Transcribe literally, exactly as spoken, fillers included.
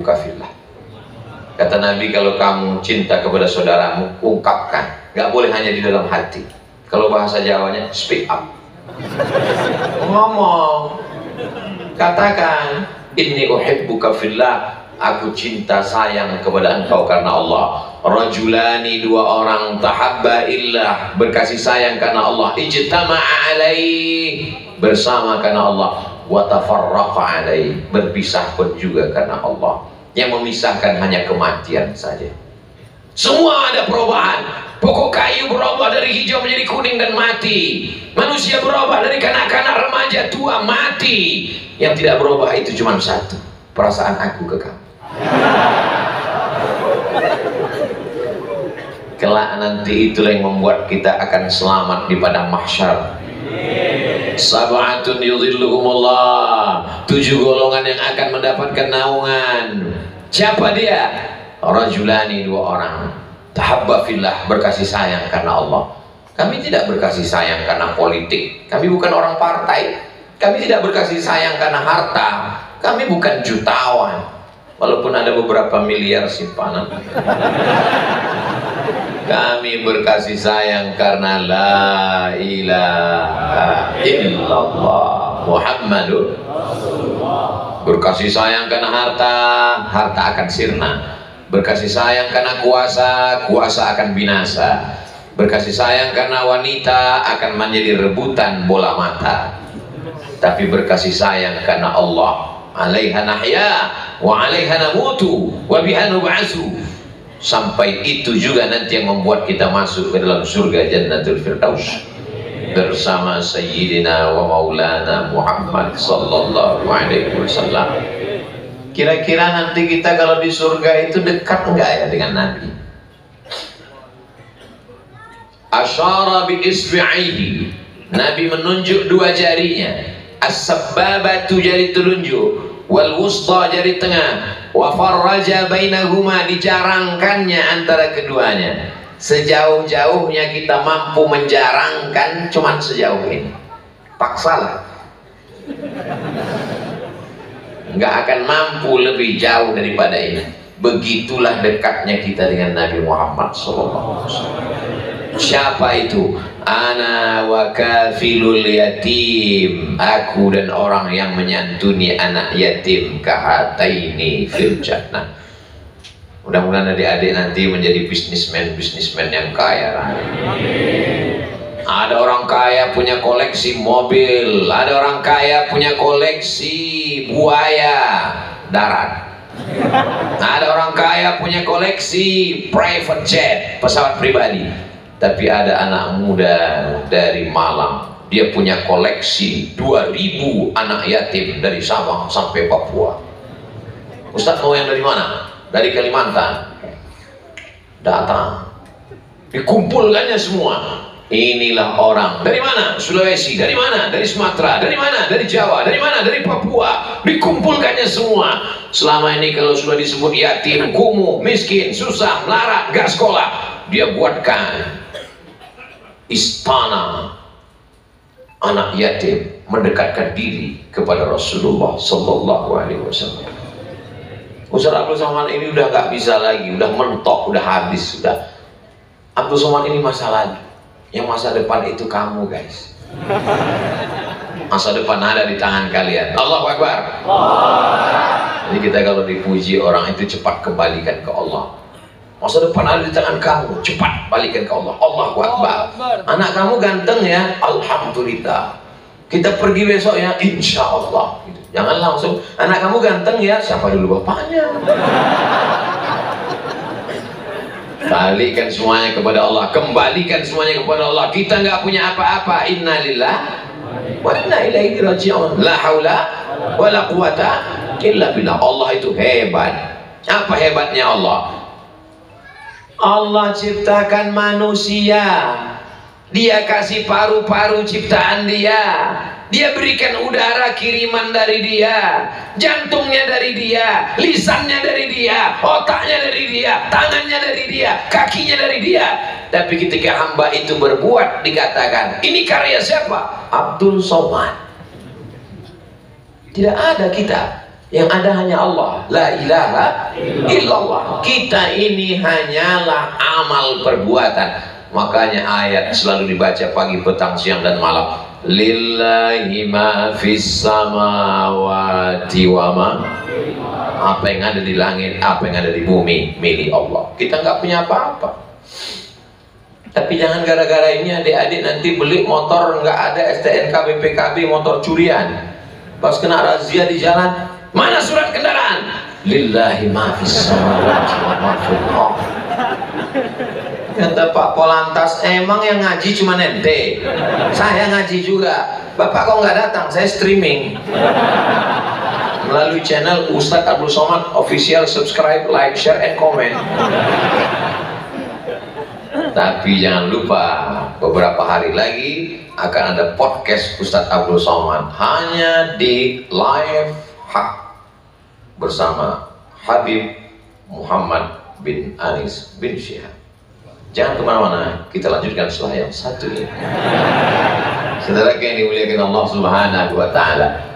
Kafirlah. Kata Nabi, kalau kamu cinta kepada saudaramu, ungkapkan. Gak boleh hanya di dalam hati. Kalau bahasa Jawanya, speak up. Ngomong. Katakan, inni uhibbuka fillah. Aku cinta sayang kepada engkau karena Allah. Rajulani, dua orang, tahabba illah, berkasih sayang karena Allah. Ijtama'a alaih, bersama karena Allah. Wa tafarraqa alaih, berpisah pun juga karena Allah. Yang memisahkan hanya kematian saja. Semua ada perubahan. Pokok kayu berubah dari hijau menjadi kuning dan mati. Manusia berubah dari kanak-kanak, remaja, tua, mati. Yang tidak berubah itu cuma satu, perasaan aku ke kamu. Kelak nanti itulah yang membuat kita akan selamat di padang mahsyar. Sab'atun yudhilluhumullah, tujuh golongan yang akan mendapatkan naungan. Siapa dia? Rajulani, dua orang, tahabba fillah, berkasih sayang karena Allah. Kami tidak berkasih sayang karena politik. Kami bukan orang partai. Kami tidak berkasih sayang karena harta. Kami bukan jutawan, walaupun ada beberapa miliar simpanan. Kami berkasih sayang karena la ilaha illallah Muhammadur Rasulullah. Berkasih sayang karena harta, harta akan sirna. Berkasih sayang karena kuasa, kuasa akan binasa. Berkasih sayang karena wanita akan menjadi rebutan bola mata. Tapi berkasih sayang karena Allah, alaiha nahya wa alaiha namutu wa biha nub'atsu. Sampai itu juga nanti yang membuat kita masuk ke dalam surga Jannatul Firdaus bersama Sayyidina wa Maulana Muhammad sallallahu alaihi wasallam. Kira-kira nanti kita kalau di surga itu dekat enggak ya dengan Nabi? Asyara bi isbi'ihi, Nabi menunjuk dua jarinya. As-sabbabatu, jari telunjuk, wal wusta, jari tengah, wa farraja bainahuma, dijarangkannya antara keduanya. Sejauh-jauhnya kita mampu menjarangkan cuman sejauh ini. Paksalah, nggak akan mampu lebih jauh daripada ini. Begitulah dekatnya kita dengan Nabi Muhammad shallallahu alaihi wasallam. Siapa itu? Ana wa kafilul yatim, aku dan orang yang menyantuni anak yatim, kahataini fil jannah. Mudah-mudahan adik-adik nanti menjadi bisnismen-bisnismen yang kaya raya. Ada orang kaya punya koleksi mobil, ada orang kaya punya koleksi buaya darat. Ada orang kaya punya koleksi private jet, pesawat pribadi. Tapi ada anak muda dari Malang, dia punya koleksi dua ribu anak yatim dari Sabang sampai Papua. Ustaz mau yang dari mana? Dari Kalimantan. Datang, dikumpulkannya semua. Inilah orang dari mana? Sulawesi, dari mana? Dari Sumatera, dari mana? Dari Jawa, dari mana? Dari Papua. Dikumpulkannya semua. Selama ini kalau sudah disebut yatim, kumuh, miskin, susah, melarat, gak sekolah, dia buatkan istana anak yatim, mendekatkan diri kepada Rasulullah Sallallahu Alaihi Wasallam. Ustaz Abdul Somad ini udah gak bisa lagi, udah mentok, udah habis, sudah. Abdul Somad ini masa lagi. Yang masa depan itu kamu, guys. Masa depan ada di tangan kalian. Allahu Akbar. Jadi kita kalau dipuji orang itu cepat kembalikan ke Allah. Masa depan ada di tangan kamu, cepat balikan ke Allah. Allahu Akbar. Anak kamu ganteng ya, alhamdulillah. Kita pergi besok ya, insya Allah. Jangan langsung, anak kamu ganteng ya, siapa dulu bapaknya? Balikan semuanya kepada Allah, kembalikan semuanya kepada Allah. Kita nggak punya apa-apa. Innalillah wa inna ilaihi raji'un. La haula wa la quwata illa billah. Allah itu hebat. Apa hebatnya Allah? Allah ciptakan manusia, dia kasih paru-paru ciptaan dia, dia berikan udara kiriman dari dia, jantungnya dari dia, lisannya dari dia, otaknya dari dia, tangannya dari dia, kakinya dari dia. Tapi ketika hamba itu berbuat, dikatakan ini karya siapa? Abdul Somad. Tidak ada kita. Yang ada hanya Allah, la ilaha illallah. Kita ini hanyalah amal perbuatan. Makanya ayat selalu dibaca pagi, petang, siang, dan malam. Lillahi ma fis samawati wa ma. Apa yang ada di langit, apa yang ada di bumi, milik Allah. Kita nggak punya apa-apa. Tapi jangan gara-gara ini adik-adik nanti beli motor nggak ada S T N K B P K B, motor curian. Pas kena razia di jalan, mana surat kendaraan? Lillahi ma fis samawati wa ma fil ardh. Kata Pak Polantas, emang yang ngaji cuma ente? Saya ngaji juga. Bapak kok nggak datang? Saya streaming melalui channel Ustadz Abdul Somad Official. Subscribe, like, share, and comment. Tapi jangan lupa, beberapa hari lagi akan ada podcast Ustadz Abdul Somad hanya di Live Hak bersama Habib Muhammad bin Anis bin Syihab. Jangan kemana-mana, kita lanjutkan setelah yang satu ini. Saudara yang dimuliakan Allah Subhanahu wa Ta'ala,